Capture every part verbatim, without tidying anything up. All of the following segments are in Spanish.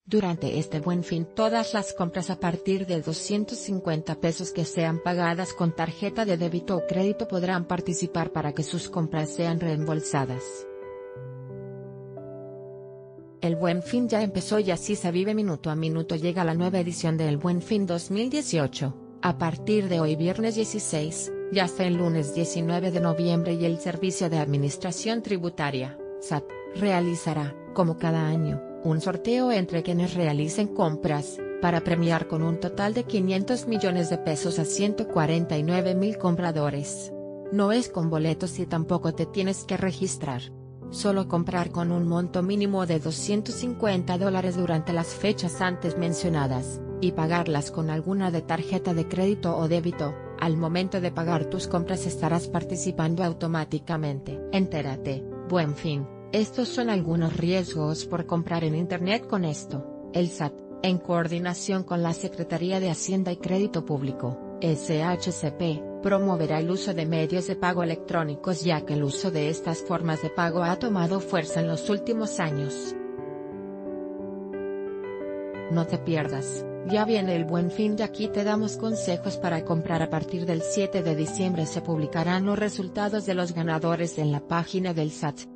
Durante este Buen Fin, todas las compras a partir de doscientos cincuenta pesos que sean pagadas con tarjeta de débito o crédito podrán participar para que sus compras sean reembolsadas. El Buen Fin ya empezó y así se vive minuto a minuto. Llega la nueva edición del Buen Fin dos mil dieciocho, a partir de hoy viernes dieciséis, y hasta el lunes diecinueve de noviembre, y el Servicio de Administración Tributaria, S A T, realizará, como cada año, un sorteo entre quienes realicen compras, para premiar con un total de quinientos millones de pesos a ciento cuarenta y nueve mil compradores. No es con boletos y tampoco te tienes que registrar. Solo comprar con un monto mínimo de doscientos cincuenta dólares durante las fechas antes mencionadas, y pagarlas con alguna de tarjeta de crédito o débito. Al momento de pagar tus compras estarás participando automáticamente. Entérate, Buen Fin. Estos son algunos riesgos por comprar en Internet con esto. El S A T, en coordinación con la Secretaría de Hacienda y Crédito Público, S H C P, promoverá el uso de medios de pago electrónicos, ya que el uso de estas formas de pago ha tomado fuerza en los últimos años. No te pierdas, ya viene el Buen Fin y aquí te damos consejos para comprar. A partir del siete de diciembre se publicarán los resultados de los ganadores en la página del S A T.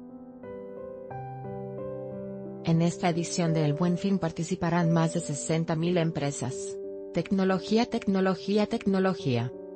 En esta edición de El Buen Fin participarán más de sesenta mil empresas. Tecnología, tecnología, tecnología.